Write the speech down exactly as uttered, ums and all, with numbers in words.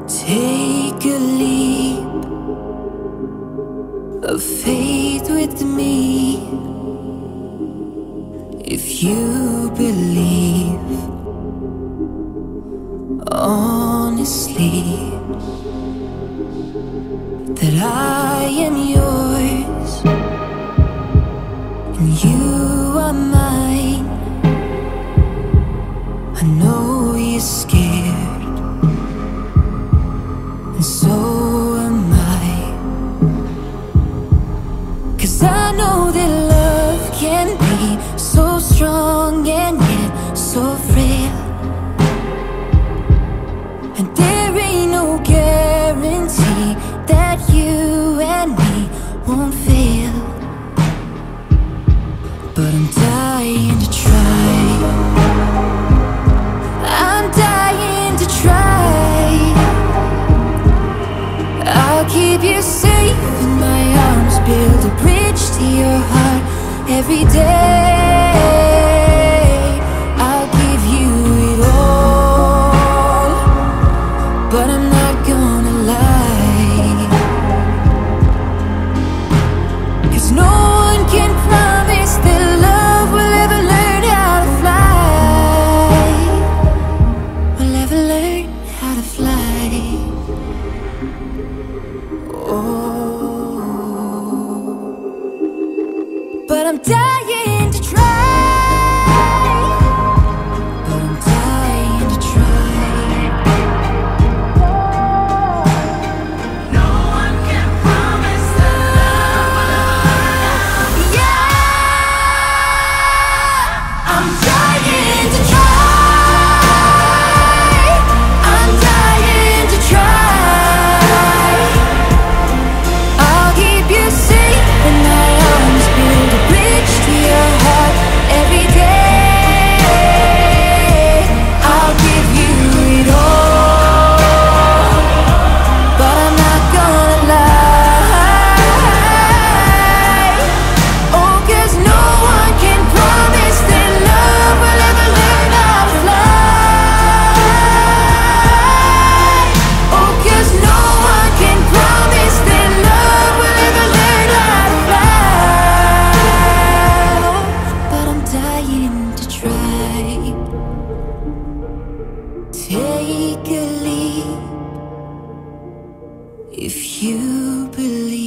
Take a leap of faith with me. If you believe honestly that I am yours and you are mine, I know you're scared, and so am I. 'Cause I know that love can be so strong and yet so frail, and there ain't no guarantee that you and me won't fail. But I'm dying to try, I'm dying to try. I'll keep you safe in my arms, build a bridge to your heart every day. I'll give you it all, but I'm not gonna lie. 'Cause no one can promise that love will ever learn how to fly, will ever learn how to fly. But I'm dying to try, but I'm dying to try. No one can promise that love. Yeah, I'm dying to try, I'm dying to try. I'll keep you safe in my arms, build a bridge to your heart every day. I'll give you it all, but I'm not gonna lie. Oh, 'cause no one can promise that love will ever learn how to fly. Oh, 'cause no one can promise that love will ever learn how to fly. But I'm dying to try. Take a leap if you believe.